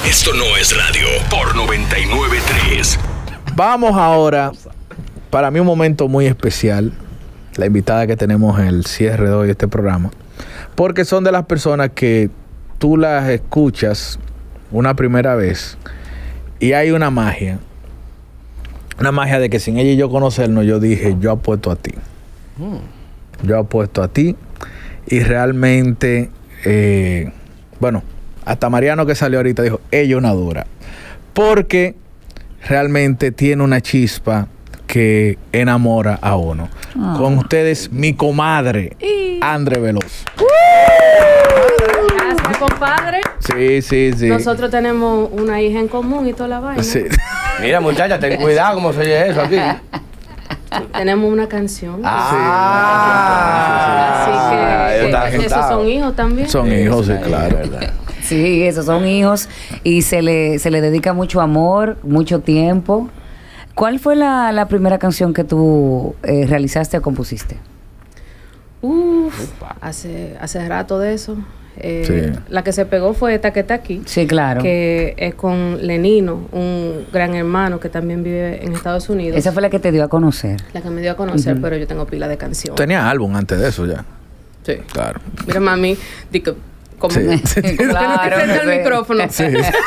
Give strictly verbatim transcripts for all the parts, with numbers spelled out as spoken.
Esto no es radio por noventa y nueve punto tres. Vamos ahora, para mí un momento muy especial, la invitada que tenemos en el cierre de hoy de este programa, porque son de las personas que tú las escuchas una primera vez y hay una magia, una magia de que sin ella y yo conocernos, yo dije, yo apuesto a ti. Mm. Yo apuesto a ti y realmente, eh, bueno, hasta Mariano que salió ahorita dijo, ella es una dura, porque realmente tiene una chispa que enamora a uno. Oh. Con ustedes, mi comadre, Andre Veloz. Uh. Gracias, compadre. Sí, sí, sí. Nosotros tenemos una hija en común y toda la vaina. Sí. Mira, muchacha, ten cuidado cómo se oye eso aquí. Tenemos una canción. Ah, sí. Así que, que esos son hijos también. Son hijos, sí, claro. ¿Verdad? Sí, esos son hijos y se le, se le dedica mucho amor, mucho tiempo. ¿Cuál fue la, la primera canción que tú eh, realizaste o compusiste? Uf, hace, hace rato de eso. Eh, sí. La que se pegó fue Taquetaqui. Sí, claro. Que es con Lenino, un gran hermano que también vive en Estados Unidos. Esa fue la que te dio a conocer. La que me dio a conocer, uh-huh. Pero yo tengo pila de canciones. ¿Tenía álbum antes de eso ya? Sí. Claro. Mira, mami, digo, como sí. Claro, frente al micrófono. Sí.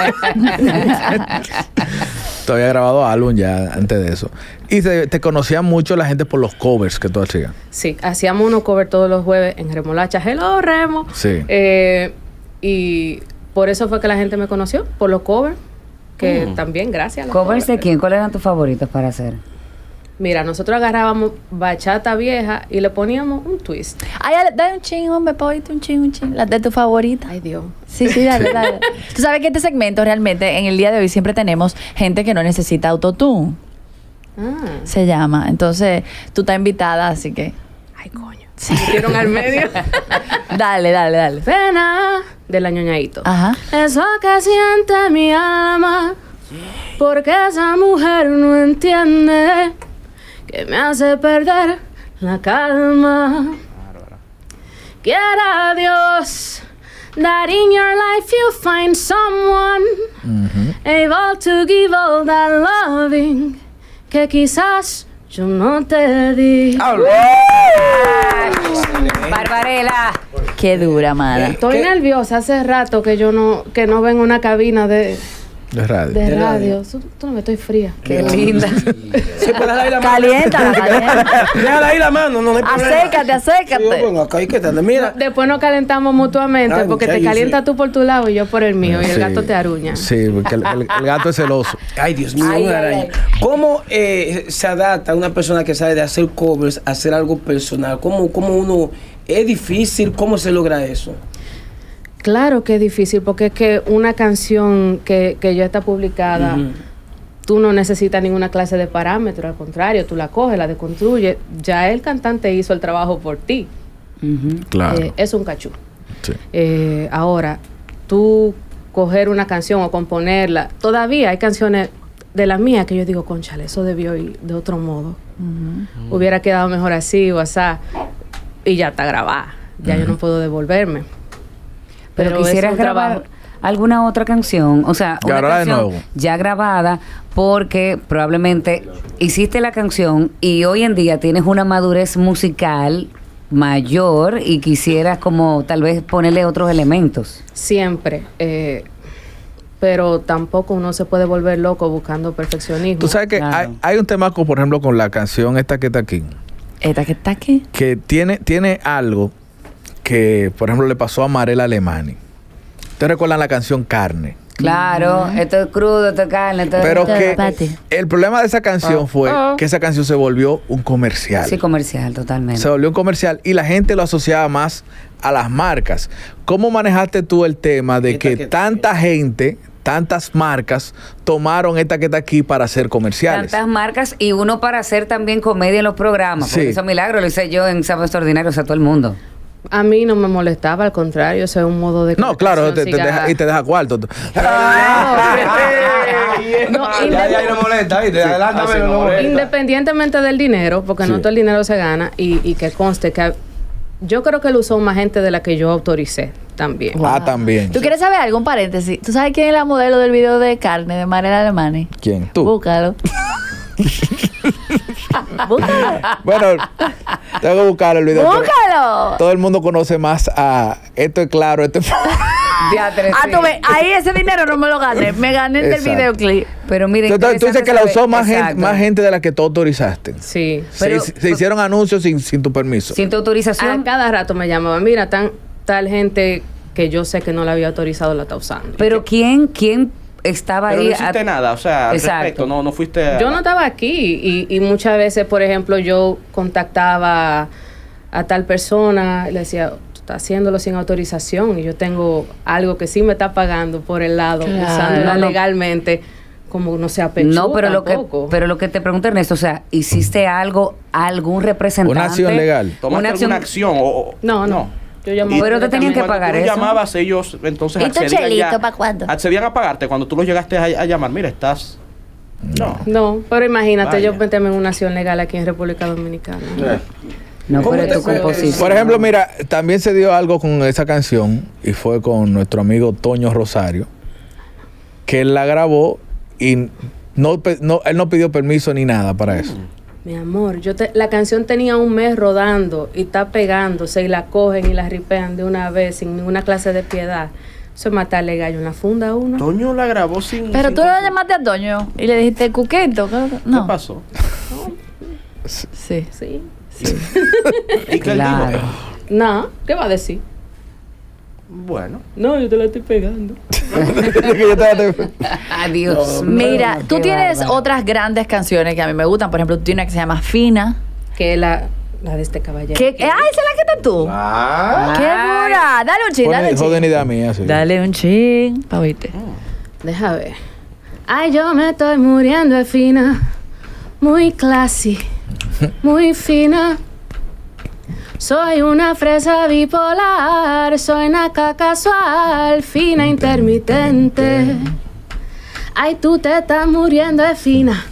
Tú habías grabado álbum ya antes de eso. Y te, te conocía mucho la gente por los covers que tú hacías. Sí, hacíamos unos covers todos los jueves en Remolacha. Hello, Remo. Sí. Eh, y por eso fue que la gente me conoció, por los covers. Que mm. también, gracias a los ¿Covers de quién? ¿Cuáles eran tus favoritos para hacer? Mira, nosotros agarrábamos bachata vieja y le poníamos un twist. Ay, dale un ching, hombre, poite un ching, un ching. La de tu favorita. Ay, Dios. Sí, sí, dale, dale. Tú sabes que este segmento realmente, en el día de hoy, siempre tenemos gente que no necesita autotune. Ah. Se llama. Entonces, tú estás invitada, así que... Ay, coño. Se metieron al medio. Dale, dale, dale. Pena de la ñoñadito. Ajá. Eso que siente mi alma, porque esa mujer no entiende que me hace perder la calma. Quiera Dios that in your life you find someone mm-hmm. able to give all that loving que quizás yo no te di. Barbarela. Qué dura, amada. Estoy ¿Qué? nerviosa hace rato que yo no que no vengo a una cabina de De radio. De, de radio. radio. Tú no me estoy fría. Qué linda. Sí, pues ahí la mano. Caliéntala, caliéntala. Déjala ahí la mano, no, no hay problema. Acércate, acércate. Sí, bueno, acá hay que tener, mira. Después nos calentamos mutuamente. Ay, porque te calientas sí. tú por tu lado y yo por el mío. Sí. Y el gato te aruña. Sí, porque el, el, el gato es celoso. Ay, Dios mío, ay, una ay, araña. Ay. ¿Cómo eh, se adapta una persona que sabe de hacer covers a hacer algo personal? ¿Cómo, cómo uno... ¿Es difícil? ¿Cómo se logra eso? Claro que es difícil, porque es que una canción que, que ya está publicada, uh-huh. tú no necesitas ninguna clase de parámetro, al contrario, tú la coges, la deconstruyes, ya el cantante hizo el trabajo por ti. Uh-huh. Claro. Eh, es un cachú. Sí. Eh, ahora, tú coger una canción o componerla, todavía hay canciones de las mías que yo digo, conchale, eso debió ir de otro modo. Uh-huh. Uh-huh. Hubiera quedado mejor así o así, y ya está grabada, ya uh-huh. yo no puedo devolverme. Pero, Pero quisieras grabar trabajo. alguna otra canción, o sea, una Grabar canción de nuevo. ya grabada, porque probablemente hiciste la canción y hoy en día tienes una madurez musical mayor y quisieras como tal vez ponerle otros elementos. Siempre, eh, pero tampoco uno se puede volver loco buscando perfeccionismo. Tú sabes que claro. hay, hay un tema, como, por ejemplo, con la canción esta que está aquí. ¿Esta que está aquí? Que tiene, tiene algo que, por ejemplo, le pasó a Marela Alemani. ¿Ustedes recuerdan la canción Carne? Claro, uh-huh. esto es crudo, esto es carne, esto Pero esto que es el problema de esa canción oh. fue oh. que esa canción se volvió un comercial. Sí, comercial, totalmente. Se volvió un comercial y la gente lo asociaba más a las marcas. ¿Cómo manejaste tú el tema de que tanta gente, tantas marcas tomaron esta que está aquí para hacer comerciales? Tantas marcas y uno para hacer también comedia en los programas. Sí. Porque eso milagro lo hice yo en Sábado Extraordinario, o sea, todo el mundo. A mí no me molestaba, al contrario, eso es un modo de... No, claro, te, te deja, y te deja cuarto. No, no, ya, ya no molesta, ¿viste? Sí. Adelántame, no molesta. Independientemente del dinero, porque sí. no todo el dinero se gana, y, y que conste que yo creo que lo usó más gente de la que yo autoricé también. Ah, también. ¿Tú quieres saber algo? Un paréntesis. ¿Tú sabes quién es la modelo del video de carne de Mariela Alemani? ¿Quién? ¿Tú? Búscalo. Búscalo. Bueno, tengo que buscar el video. pero Búscalo. Todo el mundo conoce más a... Esto es claro, esto es... Diatre, Ah, sí. tú ves, ahí ese dinero no me lo gané. Me gané el del Exacto. videoclip. Pero miren, Entonces, tú dices que la usó más gente, Exacto. más gente de la que tú autorizaste. Sí. Se, Pero- se hicieron anuncios sin, sin tu permiso. Sin tu autorización. A cada rato me llamaban, mira, tan, tal gente que yo sé que no la había autorizado la está usando. Pero ¿quién, quién estaba Pero ahí? no hiciste a- nada, o sea, al Exacto. respecto, no, no fuiste... a- Yo no estaba aquí y, y muchas veces, por ejemplo, yo contactaba a tal persona y le decía, tú estás haciéndolo sin autorización y yo tengo algo que sí me está pagando por el lado, Claro. usándola No, no. legalmente, como no sea pechuga No, pero lo que tampoco. pero lo que te pregunto, Ernesto, o sea, ¿hiciste algo, algún representante? Una acción legal. ¿Tomaste Una acción- alguna acción? O, o- No, no. Yo llamaba Y- Pero te tenían que cuando pagar tú eso. llamabas, ellos entonces ¿Y tu accedían chelito ya- pa' cuándo? accedían a pagarte cuando tú los llegaste a, a llamar. Mira, estás... No. No, pero imagínate, Vaya. yo meterme en una acción legal aquí en República Dominicana. No, ¿Cómo pero te tu fue? composición. Por ejemplo, mira, también se dio algo con esa canción y fue con nuestro amigo Toño Rosario, que él la grabó y no, pe- no él no pidió permiso ni nada para eso. Mi amor, yo te, la canción tenía un mes rodando y está pegándose y la cogen y la ripean de una vez sin ninguna clase de piedad. Eso es matarle gallo en la funda a uno. Toño la grabó sin... Pero sin tú lo consulta. llamaste a Toño y le dijiste, Cuqueto. ¿qué- ¿Qué No. pasó? Sí. Sí. ¿Y qué él Claro. dijo? No, ¿qué va a decir? Bueno. No, yo te la estoy pegando. Adiós. Mira, tú Qué tienes bárbaro. otras grandes canciones que a mí me gustan. Por ejemplo, tú tienes una que se llama Fina. Que es la, la de este caballero. ¿Qué? Ah, esa es la que estás tú. Ah, ¡Qué dura! Dale un chin, dale un Joden chin. idea mía, sí. Dale un chin, pa' oírte. Deja ver. Ay, yo me estoy muriendo de fina. Muy classy. Muy fina. Soy una fresa bipolar. Soy naca casual. Fina intermitente. Ay, tú te estás muriendo de fina.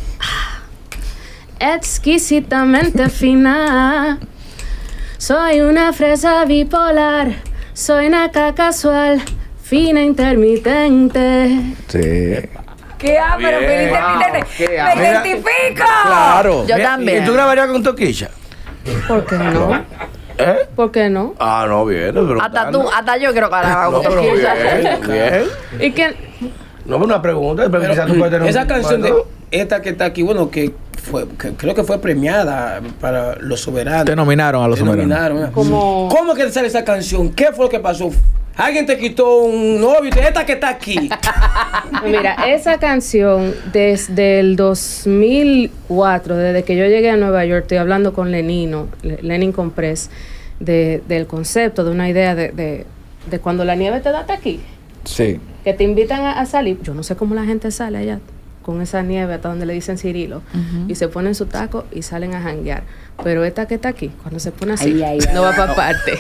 Ah, exquisitamente fina. Soy una fresa bipolar. Soy naca casual. Fina intermitente. Sí. ¿Qué ah, pero Bien. me intermitente? qué ¡Me ah. identifico! Claro. Yo ¿y también. tú grabarías con Toquilla? ¿Por qué no? ¿Eh? ¿Por qué no? Ah, no, bien. pero Hasta tú, hasta yo creo que la hago. No, pero bien, bien. ¿Y qué? No, pero una pregunta, pero quizás tú puedes tener Esa un- canción de bueno. esta que está aquí, bueno, que fue, que creo que fue premiada para los soberanos. Te nominaron a los Te soberanos. nominaron, ¿eh? Como- ¿Cómo que te sale esa canción? ¿Qué fue lo que pasó? Alguien te quitó un novio, esta que está aquí. Mira, esa canción desde el dos mil cuatro, desde que yo llegué a Nueva York, estoy hablando con Lenino, Le- Lenin Compress, de, del concepto, de una idea de, de, de cuando la nieve te da hasta aquí, Sí. que te invitan a, a salir. Yo no sé cómo la gente sale allá con esa nieve hasta donde le dicen Cirilo y se ponen su taco y salen a janguear. Pero esta que está aquí, cuando se pone así, Ay, ay, ay. no va para parte.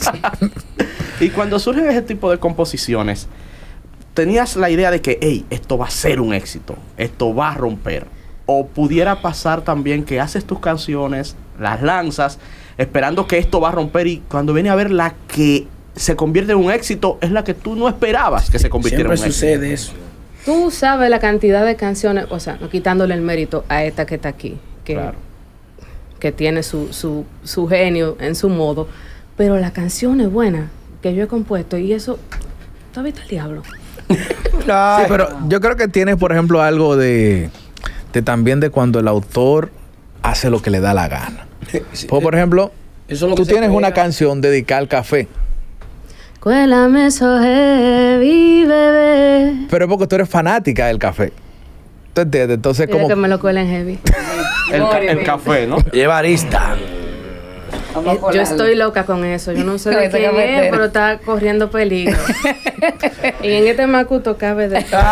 Y cuando surgen ese tipo de composiciones, tenías la idea de que, hey, esto va a ser un éxito, esto va a romper. O pudiera pasar también que haces tus canciones, las lanzas, esperando que esto va a romper y cuando viene a ver la que se convierte en un éxito es la que tú no esperabas que se convirtiera Siempre en un éxito. sucede eso. Tú sabes la cantidad de canciones, o sea, no quitándole el mérito a esta que está aquí, que, Claro. que tiene su, su, su genio en su modo, pero la canción es buena que yo he compuesto y eso, ¿tú has visto el diablo? Sí, pero yo creo que tienes, por ejemplo, algo de, de también de cuando el autor hace lo que le da la gana. Sí, Pues, por ejemplo, eso es lo tú que se tienes una pega. canción dedicada al café, Cuélame eso heavy, bebé. pero es porque tú eres fanática del café. ¿Tú entiendes? Entonces, Dile como... que me lo cuelen heavy. El, ca- el café, ¿no? Lleva arista. Vamos a Yo colarlo. estoy loca con eso. Yo no sé Con de esa quién es, cafetera. pero está corriendo peligro. Y en este macuto cabe de todo.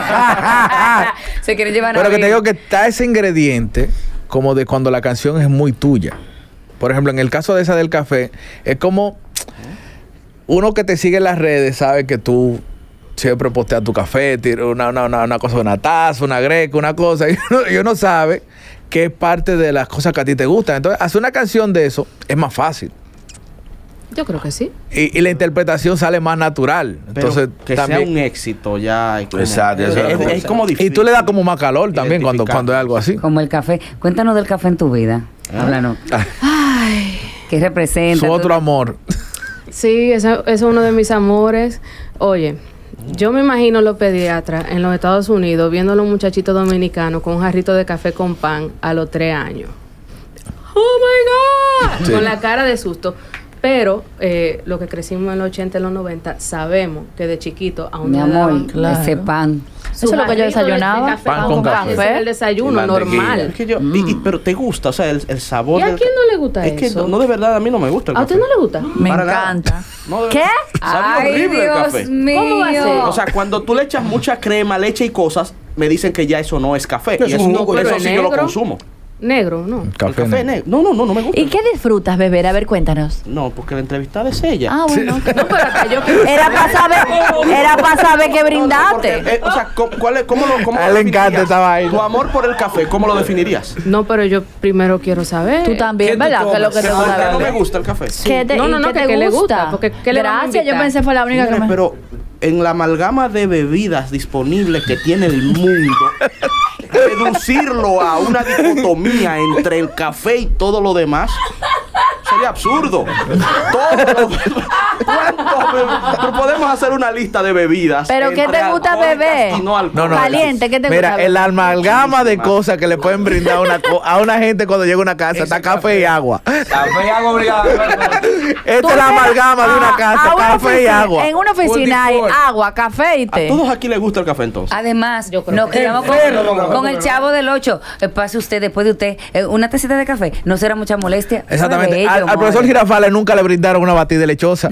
Se quiere llevar Pero a que te mí. digo que está ese ingrediente como de cuando la canción es muy tuya. Por ejemplo, en el caso de esa del café, es como uno que te sigue en las redes sabe que tú siempre posteas tu café, tira una, una, una, una cosa, una taza, una greca, una cosa, y uno, y uno sabe que es parte de las cosas que a ti te gustan. Entonces, hacer una canción de eso es más fácil. Yo creo que sí. Y, y la interpretación sale más natural. Pero Entonces, que también, sea un éxito ya. es como- Exacto, eso es, es la es cosa. como difícil. y tú le das como más calor también cuando, Identificar. cuando es algo así. Como el café. Cuéntanos del café en tu vida. Háblanos. ¿Qué representa? Su otro Tú- amor. Sí, ese ese es uno de mis amores. Oye, yo me imagino los pediatras en los Estados Unidos viendo a los muchachitos dominicanos con un jarrito de café con pan a los tres años. ¡Oh, my God! Sí. Con la cara de susto. Pero eh, lo que crecimos en los ochenta y los noventa, sabemos que de chiquito aún Mi no amor, daban Claro. ese pan. su Eso es lo que yo jarrito de- de desayunaba. café Pan con café. Ese era el desayuno Y mantequilla. normal. Es que yo, y- y- pero te gusta, o sea, el, el sabor. ¿Y a del quién ca- no le gusta es eso? que no, de verdad, a mí no me gusta el ¿A café. usted no le gusta? Me Para nada. encanta. No, de ¿Qué? verdad. Sabe horrible el café. mío. ¿Cómo va a ser? O sea, cuando tú le echas mucha crema, leche y cosas, me dicen que ya eso no es café. Eso y es eso, un no, jugo, eso pero sí yo lo negro. consumo. Negro, ¿no? El Café. café no. negro. No, no, no, no me gusta. ¿Y qué disfrutas beber? A ver, cuéntanos. No, porque la entrevistada es ella. Ah, bueno. No, pero hasta yo quiero Era para saber, era para saber que Porque, brindaste. eh, o sea, ¿cómo, cuál es- cómo lo, cómo A él lo le encanta definirías? esta vaina. Tu amor por el café, ¿cómo lo definirías? No, pero yo primero quiero saber. Tú ¿Qué también, tú ¿verdad? Que es lo que tomas? te ¿Por gusta qué no me beber. gusta el café? ¿Qué te, No, no, y no, qué que te qué le gusta? gusta, porque ¿qué le vamos a Gracias, yo invitar? pensé fue la única que Señores, me... pero en la amalgama de bebidas disponibles que tiene el mundo, reducirlo a una dicotomía entre el café y todo lo demás sería absurdo. Todo lo demás. ¿Cuántos be- pero podemos hacer una lista de bebidas. ¿Pero qué entre te gusta alcohólicas beber? y no No, alcohólicas. no. Caliente, ¿qué te Mira, gusta? el amalgama de cosas que le pueden brindar a una, co- a una gente cuando llega a una casa. Está café y agua. Café y agua obligado. Esta Tú es la tienes- amalgama de a- una a casa. una Café y oficina- agua. En una oficina hay agua, café y A té. todos aquí les gusta el café entonces. Además, Yo creo nos que- quedamos Enfermo, con, no, con no, el no. chavo del ocho. Eh, pase usted, después de usted, eh, una tacita de café. No será mucha molestia. Exactamente. Bello, Al, al profesor more. Girafales nunca le brindaron una batida lechosa.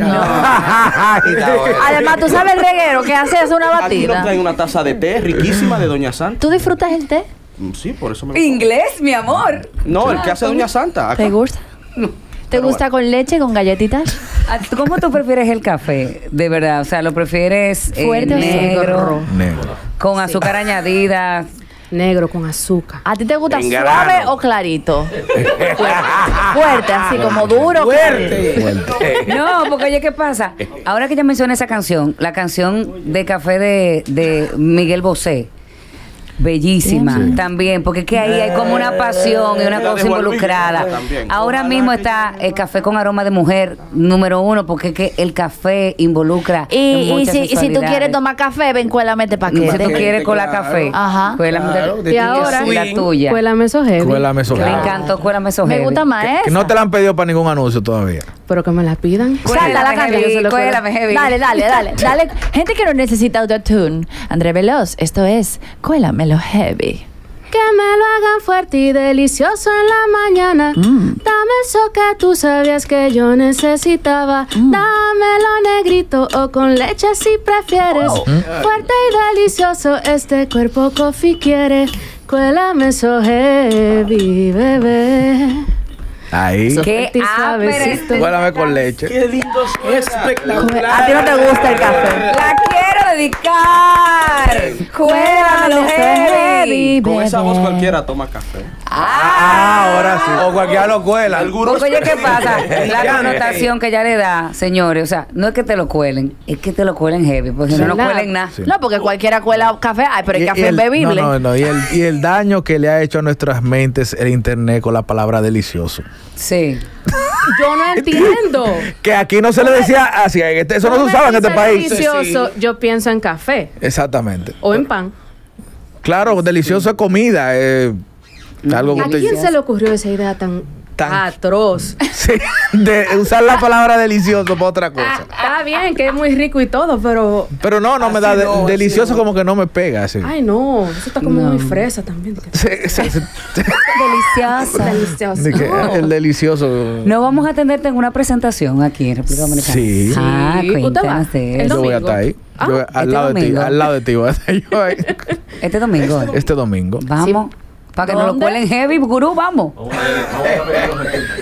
Además, tú sabes el reguero que hace es una Aquí nos batida. traen una taza de té riquísima de Doña Santa. ¿Tú disfrutas el té? Mm, Sí, por eso me Inglés, mi amor. No, el que hace Doña Santa. acá. ¿Te gusta? ¿Te Pero gusta con leche, con galletitas? Ah, ¿Cómo tú prefieres el café? De verdad, o sea, ¿lo prefieres eh, Fuerte o negro, Negro. con azúcar añadida? Negro con azúcar. ¿A ti te gusta En suave grano. o clarito? Fuerte, Fuerte, así como duro. clarito. Fuerte. No, porque oye, ¿qué pasa? Ahora que ya mencioné esa canción, la canción de café de, de Miguel Bosé. Bellísima también, porque es que ahí hay como una pasión y una La de cosa Juan Luis involucrada. Guerra también. Ahora mismo está el café con aroma de mujer número uno, porque es que el café involucra. Y, y muchas si, y si tú sexualidades. quieres tomar café, ven, cuélame este Si tú paquete. quieres con la Claro. café, Ajá. cuélame Claro, de- de Y ahora, la tuya. Cuélame eso heavy. Cuélame eso Me heavy. encantó, cuélame eso Me heavy. gusta más Que, esa. que no te la han pedido para ningún anuncio todavía. Pero que me la pidan. Salta la Cuélame canción. heavy, se lo cuelo. cuélame heavy. Dale, dale, dale, dale. Gente que no necesita autotune. André Veloz, esto es Cuélamelo Heavy. Que me lo hagan fuerte y delicioso en la mañana. Dame eso que tú sabías que yo necesitaba. Dámelo negrito o con leche si prefieres. Fuerte y delicioso este cuerpo coffee quiere. Cuélame eso heavy, bebé. Ahí. Qué Fuerte y suavecito. ápera. Cuélame con leche. Qué lindo suena. Espectacular. A ti no te gusta el café. La quiero dedicar. Cuélame heavy. Con esa voz cualquiera toma café. Ah, ahora sí. O cualquiera lo cuela. Algunos Porque oye, ¿qué pasa? La Ya, connotación que ya le da, señores, o sea, no es que te lo cuelen, es que te lo cuelen heavy, porque si no, no ¿Verdad? cuelen nada. Sí. No, porque cualquiera cuela café. Ay, pero el Y- café y es el- bebible. No, no, no. Y el, y el daño que le ha hecho a nuestras mentes el internet con la palabra delicioso. Sí. Yo no entiendo. Que aquí no se le decía así. en este- Eso no se Tú me usaba en este dices país. delicioso, yo pienso en café Exactamente. o en pan. Claro, delicioso es comida. eh, algo que ¿A usted- quién se le ocurrió esa idea tan, Tan- atroz? Sí, de usar la palabra delicioso para otra cosa. Está bien que es muy rico y todo, pero... Pero no, no me Así da. de- no, así delicioso no. como que no me pega. Así. Ay, no. Eso está como No. muy fresa también. Sí, sí, sí. Deliciosa. Delicioso. De que No. el delicioso. No vamos a atenderte en una presentación aquí en República Dominicana. Sí. Ah, Sí. ¿Usted cuéntanos va? de El eso. Yo voy a domingo. estar ahí. Ah, Yo voy- al este lado de ti. domingo. Al lado de ti voy a estar yo ahí. Este domingo. Este domingo. Vamos. Para que nos lo ¿Dónde? cuelen heavy, gurú, vamos.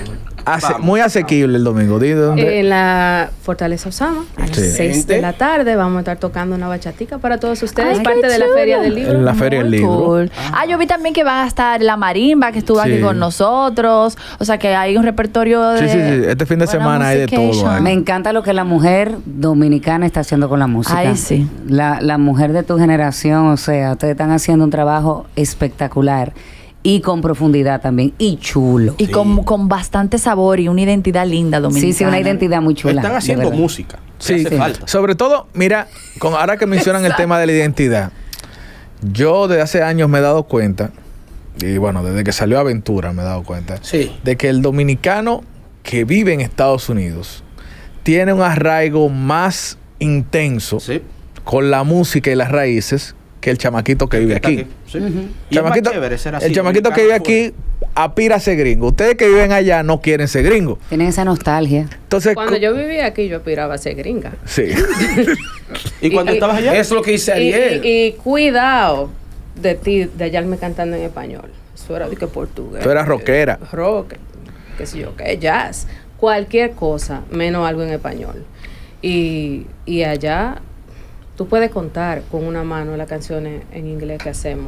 Ase- Vamos, muy asequible el domingo. ¿De dónde? En la Fortaleza Osama, a las Sí. seis de la tarde, vamos a estar tocando una bachatica para todos ustedes, Ay, parte qué de la chulo. Feria del Libro. En la Feria del Muy Libro. cool. Ah, yo vi también que va a estar la marimba que estuvo Sí. aquí con nosotros. O sea que hay un repertorio de. Sí, sí, sí. Este fin de buena semana hay de todo musication. ahí. Me encanta lo que la mujer dominicana está haciendo con la música. Ay, sí. La, la mujer de tu generación, o sea, ustedes están haciendo un trabajo espectacular y con profundidad también y chulo. Y con, con bastante sabor y una identidad linda dominicana. Sí, sí, una identidad muy chula. Están de haciendo verdad. música. Sí, hace falta. sobre todo, mira, con, ahora que mencionan el tema de la identidad, yo desde hace años me he dado cuenta, y bueno, desde que salió Aventura me he dado cuenta, Sí. de que el dominicano que vive en Estados Unidos tiene un arraigo más intenso Sí. con la música y las raíces que el chamaquito que vive Está aquí. Sí. Ujú. Y es más Chamaquito- chévere ser así, el chamaquito que vive dominicano aquí aspira a ser gringo. Ustedes que viven allá no quieren ser gringo. Tienen esa nostalgia. Entonces, Cuando co- yo vivía aquí, yo aspiraba a ser gringa. sí. ¿Y cuando Y- estabas allá? Eso es lo que dice Y, Ariel. y- y cuidado de ti, de hallarme cantando en español. Eso era de que portugués. Tú eras rockera. Rock, qué sé yo, qué jazz. Cualquier cosa, menos algo en español. Y, y allá, tú puedes contar con una mano las canciones en inglés que hacemos.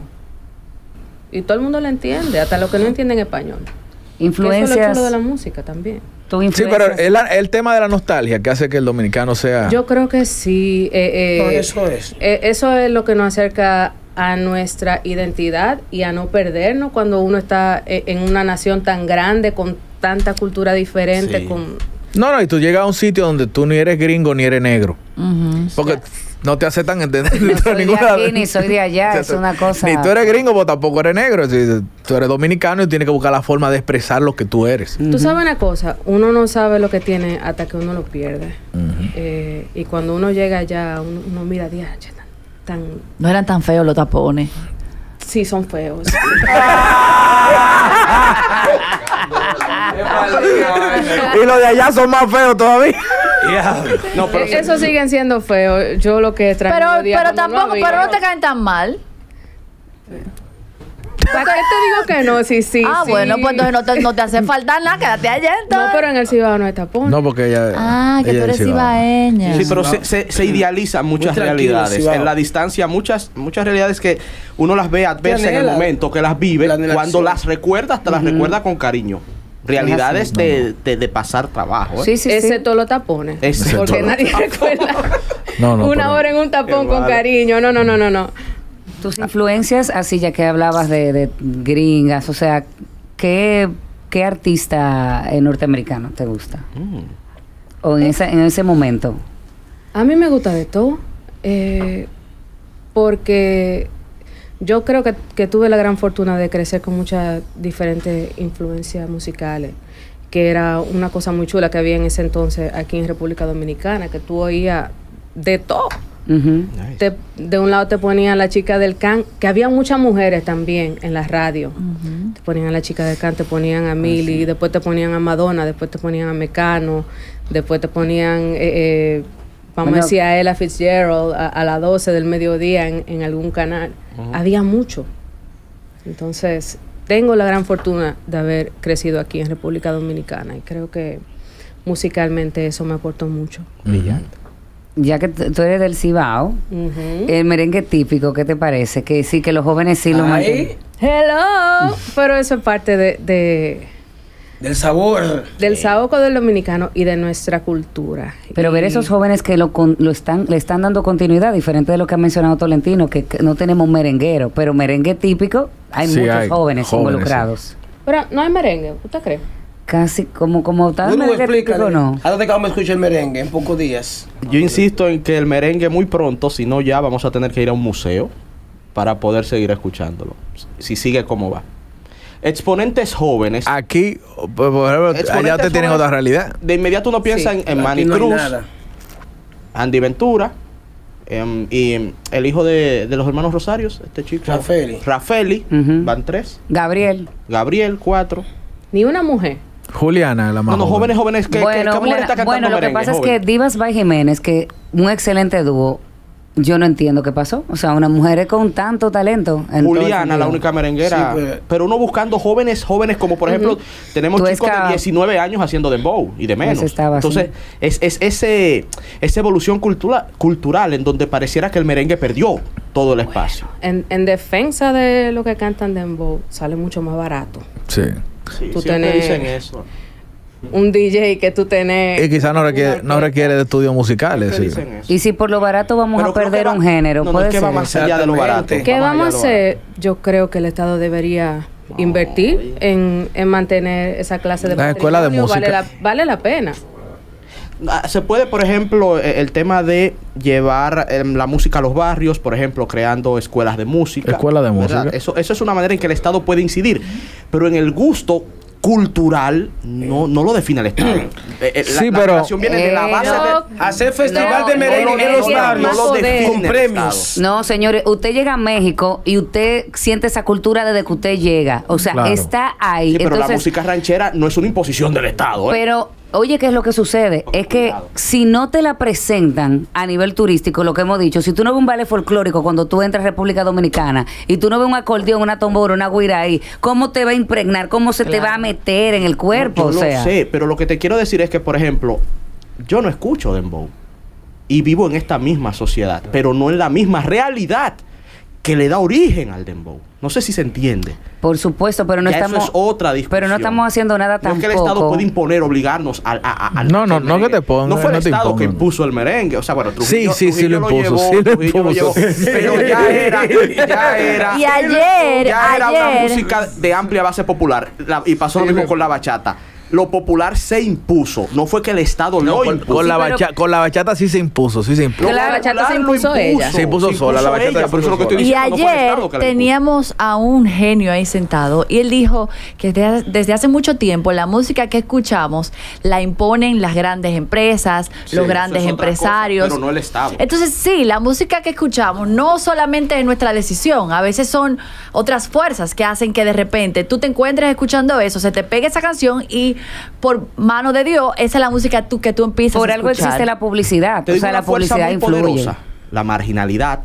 Y todo el mundo lo entiende, hasta los que no entienden español. Que Eso es lo Influencias. chulo de la música también. Tu Sí, pero influencias- es la- el tema de la nostalgia que hace que el dominicano sea... Yo creo que sí. eh, eh, No, eso es. eh, eso es lo que nos acerca a nuestra identidad y a no perdernos cuando uno está eh, en una nación tan grande, con tanta cultura diferente, Sí. con... No, no, y tú llegas a un sitio donde tú ni eres gringo ni eres negro. Ujú. Porque no te aceptan entender. No ni soy de ninguna- aquí, ni soy de allá, es una cosa- Ni tú eres gringo, pero tampoco eres negro. Si tú eres dominicano y tienes que buscar la forma de expresar lo que tú eres. Tú sabes una cosa, uno no sabe lo que tiene hasta que uno lo pierde. Eh, y cuando uno llega allá, uno, uno mira, diache, tan, tan... No eran tan feos los tapones. Sí, son feos. Y los de allá son más feos todavía. No, pero Eh, Eso siguen siendo feos. Yo lo que extraño Pero, día pero cuando tampoco, había- pero no te caen tan mal. ¿Para qué te digo que no? Sí, sí, ah, sí. bueno, pues entonces no te, no te hace falta nada, quédate allá No, entonces. pero en el Cibao no hay tapón. No, porque ella. Ah, que ella tú es eres del Cibao. ibaeña. Sí, pero se, se, se idealizan muchas Muy tranquilo, realidades. Cibao. En la distancia, muchas muchas realidades que uno las ve adversas en el anhela. momento, que las vive, La anhelación. cuando las recuerda, hasta las recuerda con cariño. Realidades de, de, de pasar trabajo. ¿eh? Sí, sí, sí. Excepto los tapones. Excepto Porque los nadie recuerda No, no, una pero- hora en un tapón Qué con malo. cariño. No, no, no, no, no. Tus influencias, así ya que hablabas de, de gringas, o sea, ¿qué, qué artista eh, norteamericano te gusta? Mm. O en, ese, en ese momento. A mí me gusta de todo. eh, porque yo creo que, que tuve la gran fortuna de crecer con muchas diferentes influencias musicales. Que era una cosa muy chula que había en ese entonces aquí en República Dominicana, que tú oías de todo. Ujú. Nice. Te- de un lado te ponían la chica del can, que había muchas mujeres también en la radio. Te ponían a la chica del can, te ponían a Millie, después te ponían a Madonna, después te ponían a Mecano, después te ponían, eh, eh, vamos Bueno. a decir, a Ella Fitzgerald a, a las doce del mediodía en, en algún canal. Había mucho. Entonces, tengo la gran fortuna de haber crecido aquí en República Dominicana y creo que musicalmente eso me aportó mucho. Brillante. Ya que t- tú eres del Cibao, Ujú. el merengue típico, ¿qué te parece? Que sí, que los jóvenes sí lo Ahí, mantienen. Hello. Pero eso es parte de, de- del sabor. del saoco del dominicano y de nuestra cultura. Pero ver Y- esos jóvenes que lo, con- lo están le están dando continuidad, diferente de lo que ha mencionado Tolentino, que, que no tenemos merenguero, pero merengue típico, hay Sí, muchos hay jóvenes, jóvenes, involucrados. Pero no hay merengue, ¿usted cree? Casi como, como tal Bueno, merengue explícale. típico, no. Ahora te vamos a escuchar el merengue en pocos días. Yo insisto en que el merengue muy pronto, si no ya vamos a tener que ir a un museo para poder seguir escuchándolo. Si sigue como va. Exponentes jóvenes. Aquí, por por ejemplo, allá Exponentes ustedes tienen jóvenes, otra realidad. De inmediato uno piensa Sí. en, en Aquí Manny no hay Cruz, nada. Andy Ventura, em, y em, el hijo de, de los hermanos Rosarios, este chico. Rafeli. Rafeli, Ujú. van tres. Gabriel. Gabriel, cuatro. Ni una mujer. Juliana, la más No, no, joven. jóvenes, jóvenes que, que- bueno, que mujer bueno, está cantando bueno, lo que merengue, pasa es joven. que Divas by Jiménez, que un excelente dúo, Yo no entiendo qué pasó. O sea, una mujer con tanto talento. en todo el Juliana, la sentido. única merenguera. Sí, pues. Pero uno buscando jóvenes, jóvenes como por ejemplo, tenemos Tú chicos esca- de diecinueve años haciendo dembow y de menos. Pues estaba así. Entonces, es, es ese, esa evolución cultura, cultural en donde pareciera que el merengue perdió todo el espacio. En, en defensa de lo que cantan dembow, sale mucho más barato. Sí. Sí, Tú siempre tenés- dicen eso. Un D J que tú tenés... Y quizás no requiere, no requiere de estudios musicales. Siempre Sí. dicen eso. Y si por lo barato vamos Pero a creo que perder va- un género, no, no, puede es que va ser. más allá de lo barato. Exactamente. ¿Qué Va más vamos a allá de lo hacer? Yo creo que el Estado debería invertir en, en mantener esa clase de Las escuelas de patrimonio. Vale música. la, vale la pena. Ah, se puede, por ejemplo, eh, el tema de llevar eh, la música a los barrios, por ejemplo, creando escuelas de música. Escuelas de ¿verdad? música. Eso, eso es una manera en que el Estado puede incidir. Pero en el gusto cultural no, no lo define el Estado. Eh, eh, la, Sí, la pero- relación viene de la Eh, base no. de... Hacer festival No, de merengue no, en los no, barrios. no lo define con el premios. No, señores, usted llega a México y usted siente esa cultura desde que usted llega. O sea, Claro. está ahí. Sí, pero la Entonces, música ranchera no es una imposición del Estado. ¿eh? Pero, oye, ¿qué es lo que sucede? Con Es que cuidado. si no te la presentan a nivel turístico, lo que hemos dicho, si tú no ves un baile folclórico cuando tú entras a República Dominicana y tú no ves un acordeón, una tambora, una guira ahí, ¿cómo te va a impregnar? ¿Cómo se te va a meter en el cuerpo? No, yo o sea, lo sé, pero lo que te quiero decir es que, por ejemplo, yo no escucho dembow y vivo en esta misma sociedad, pero no en la misma realidad que le da origen al dembow. No sé si se entiende. por supuesto, pero no Ya estamos... eso es otra discusión. Pero no estamos haciendo nada No tampoco. es que el Estado puede imponer, obligarnos al... a- a- al- No, no, al no que merengue. te pongan, No fue el no te Estado que impongan. impuso el merengue. O sea, bueno, Trujillo, Sí, sí, sí Trujillo lo impuso, llevó, sí lo Trujillo impuso. llevó, pero ya era, ya era... Y ayer, ya era una ayer- música de amplia base popular. La- y pasó lo mismo con la bachata. Lo popular se impuso. No fue que el Estado No, lo con, impuso. con la pero- bacha- con la bachata sí se impuso, sí se impuso. La bachata se impuso ella. Se impuso sola, la bachata ella, se por eso impuso lo que estoy sola. Y diciendo, no fue el ayer Estado que la impuso. teníamos a un genio ahí sentado y él dijo que de- desde hace mucho tiempo la música que escuchamos la imponen las grandes empresas, Sí, los eso grandes es otra empresarios. cosa, pero no el Estado. Entonces sí, la música que escuchamos no solamente es nuestra decisión, a veces son otras fuerzas que hacen que de repente tú te encuentres escuchando eso, se te pegue esa canción y por mano de Dios esa es la música tú, que tú empiezas Por a algo escuchar. existe la publicidad. Te O digo sea, una la fuerza publicidad muy influye. poderosa. La marginalidad.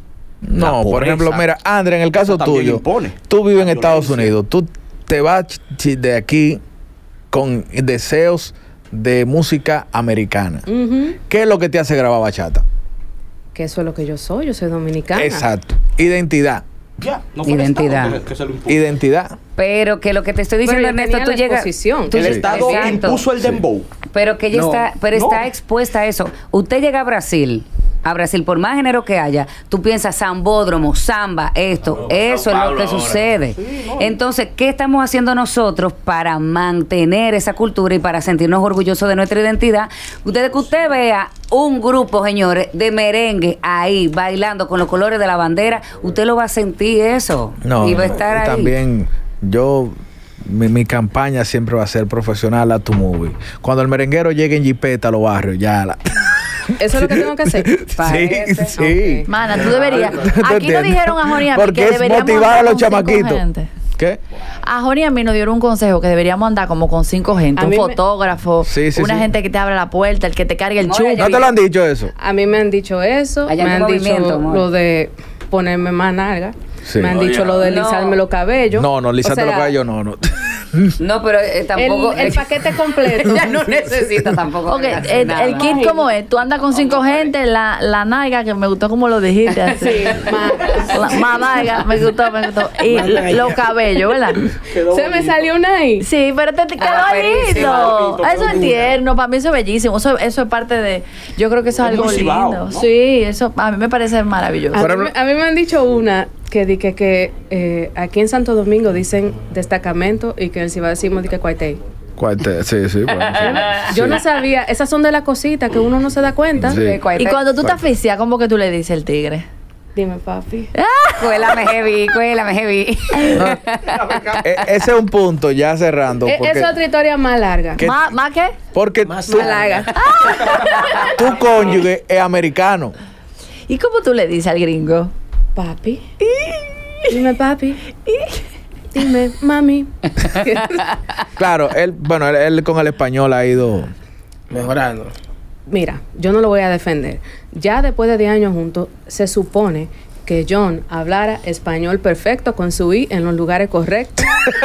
No, la por pobreza. ejemplo, mira, André, en el caso Eso también tuyo, impone. tú vives en La Estados violencia. Unidos, tú te vas ch- de aquí con deseos de música americana. Ujú. ¿Qué es lo que te hace grabar bachata? Que eso es lo que yo soy. Yo soy dominicana. Exacto. Identidad. Ya, no fue el Identidad. Estado que, que se lo impuso. Identidad. Pero que lo que te estoy Pero diciendo, ella Ernesto, tenía tú la llegas... exposición. tú El llegas- Estado Exacto. impuso el dembow. Pero que ella No, está, pero no. está expuesta a eso. Usted llega a Brasil, a Brasil, por más género que haya, tú piensas zambódromo, samba, esto, eso es lo que sucede. Entonces, ¿qué estamos haciendo nosotros para mantener esa cultura y para sentirnos orgullosos de nuestra identidad? Ustedes que usted vea un grupo, señores, de merengue ahí bailando con los colores de la bandera, usted lo va a sentir eso. No, y va a no, estar y ahí. también yo, mi, mi campaña siempre va a ser profesional a tu movie. Cuando el merenguero llegue en jipeta a los barrios, ya la... Eso es lo que tengo que hacer. Sí, Parece. sí. Ok. Mana, tú deberías. ¿Tú Aquí nos entiendes? dijeron a Joni y a mí Porque que es deberíamos motivar a andar los con cinco chamaquitos. gente. ¿Qué? A Joni y a mí nos dieron un consejo que deberíamos andar como con cinco gente. A Un mí me- fotógrafo, Sí, sí, una sí. gente que te abra la puerta, el que te cargue el No, chupo. ella- ¿No te lo han dicho eso? A mí me han dicho eso. Allá me hay han movimiento, dicho amor. lo de ponerme más larga. Sí. Me han Oye, dicho lo de no. lisarme los cabellos. No, no, lízate O sea, los cabellos, no, no. No, pero eh, tampoco... El, el paquete completo. Ella no necesita tampoco. Ok, hacer el, nada. el kit como es, tú andas con cinco gente, la, la naiga, que me gustó como lo dijiste así. Sí, más. La, más naiga, me gustó, me gustó. Y Más naiga. los cabellos, ¿verdad? Se me salió una ahí. Sí, pero te, te quedó Ah, lindo. ferísimo, bonito, Eso es bonito. tierno, para mí eso es bellísimo. Eso, eso es parte de. Yo creo que eso es Es algo muy lindo. cibao, ¿no? Sí, eso a mí me parece maravilloso. A Por mí, ejemplo- me- a mí me han dicho una que di que, que eh, aquí en Santo Domingo dicen destacamento y que el Cibao decimos de que cuartel. Cuarte- Sí, sí, bueno, sí. Yo Sí. no sabía, esas son de las cositas que uno no se da cuenta. Sí. Eh, cuartel. Y cuando tú te asfixias, ¿cómo que tú le dices el tigre? Dime, papi. Cuélame heavy, cuélame heavy. E- ese es un punto, ya cerrando. Eh, Porque, es otra historia más larga. ¿Qué? ¿Más, ¿Más qué? porque Más tú- Más larga. tu cónyuge es americano. ¿Y cómo tú le dices al gringo? Papi. Dime, papi. Dime, mami. Claro, él, bueno, él, él con el español ha ido. Mejorando. mira, yo no lo voy a defender. Ya después de diez años juntos, se supone que John hablara español perfecto con su I en los lugares correctos.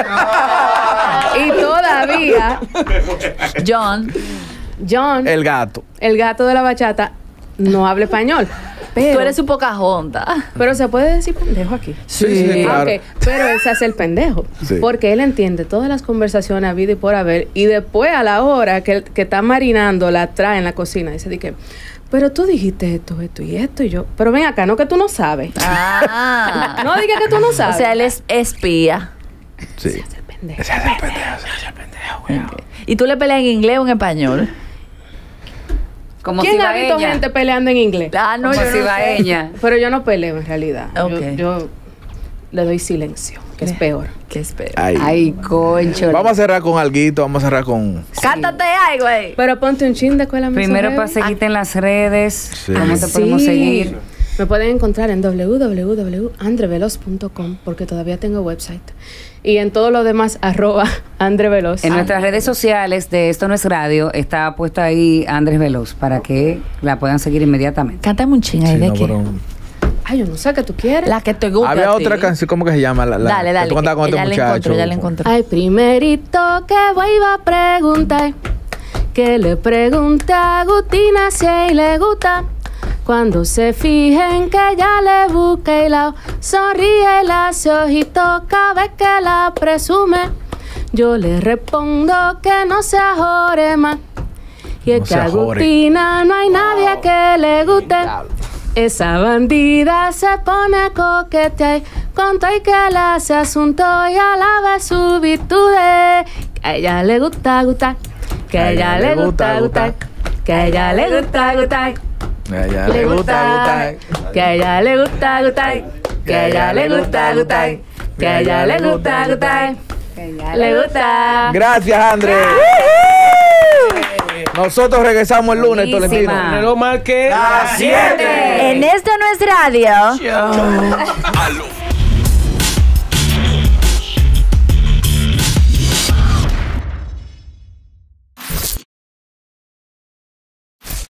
Y todavía John, John, El gato. el gato de la bachata, no habla español. Pero, tú eres un Pocahontas. pero se puede decir pendejo aquí. Sí, sí, Ah, claro. ok, pero él se hace el pendejo. Sí. Porque él entiende todas las conversaciones habidas y por haber. Y después, a la hora que, que está marinando, la trae en la cocina. Dice, di que, pero tú dijiste esto, esto y esto. Y yo, pero ven acá, no que tú no sabes. Ah. No digas que tú no O sabes. sea, él es espía. Sí. Se hace el pendejo. Ok. ¿Y tú le peleas en inglés o en español? Como ¿Quién si ha va visto ella. gente peleando en inglés? Ah, no, Como yo si no va sé. ella. Pero yo no peleo en realidad. Yo- Ok. Yo, le doy silencio, que es peor. ¿Qué espero? Ay. Ay, concho. Vamos a cerrar con alguito, vamos a cerrar con... Cántate algo, güey. Pero ponte un chin de escuela Primero Miso para Heavy. seguirte en las redes. Sí. ¿Cómo Ah, te podemos sí. seguir? Me pueden encontrar en w w w punto andreveloz punto com porque todavía tengo website. Y en todo lo demás, arroba andreveloz. En nuestras redes sociales de Esto No Es Radio está puesta ahí Andrés Veloz para que la puedan seguir inmediatamente. Cántame un ching ahí Sí, de no, qué. pero- Ay, yo no sé qué tú quieres. La que te gusta. Había a ti. otra canción, ¿cómo que se llama? La, la, Dale, dale. Que tú cantabas con que este ya la muchacho. encontró, ya la encontró. Ay, primerito que voy a preguntar, que le pregunte a Agustina si a él le gusta. Cuando se fijen que ya le busque y la sonríe y la hace ojito cada vez que la presume. Yo le respondo que no se ajore más. Y es No que se a ajore. Agustina no hay nadie que le guste. Esa bandida se pone a coquetear con todo y que le hace asunto y alaba sus virtudes. Que a ella le gusta gustar, que a ella le gusta gustar, que a ella le gusta gustar. A ella le gusta, gusta. Que a ella le gusta gustar, que a ella le gusta gustar, que a ella le gusta gustar, que a ella le gusta. Gracias, Andrés. Nosotros regresamos el lunes, Buenísima. Tolentino. Reloj marque Las siete. En esto no es radio. A lo